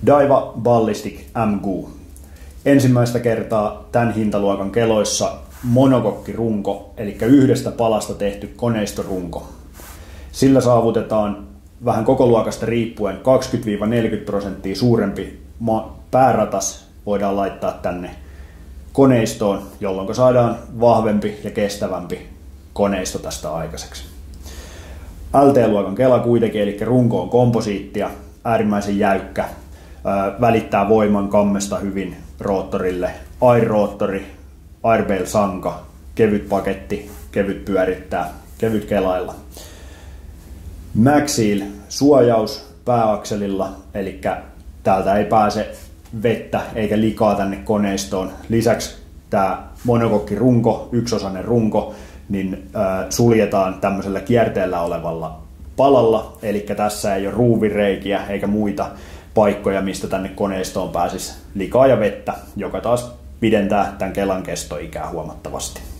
Daiwa Ballistic MGU. Ensimmäistä kertaa tämän hintaluokan keloissa monokokkirunko, eli yhdestä palasta tehty koneistorunko. Sillä saavutetaan vähän kokoluokasta riippuen 20-40% suurempi pääratas voidaan laittaa tänne koneistoon, jolloin saadaan vahvempi ja kestävämpi koneisto tästä aikaiseksi. LT-luokan kela kuitenkin, eli runko on komposiittia, äärimmäisen jäykkä, välittää voiman kammesta hyvin roottorille, air-roottori, airbale-sanka, kevyt paketti, kevyt pyörittää, kevyt kelailla. MagSeal suojaus pääakselilla, eli täältä ei pääse vettä eikä likaa tänne koneistoon. Lisäksi tämä monokokkirunko, yksiosainen runko, niin suljetaan tämmöisellä kierteellä olevalla palalla, eli tässä ei ole ruuvireikiä eikä muita paikkoja, mistä tänne koneistoon pääsisi likaa ja vettä, joka taas pidentää tämän kelan kestoikää huomattavasti.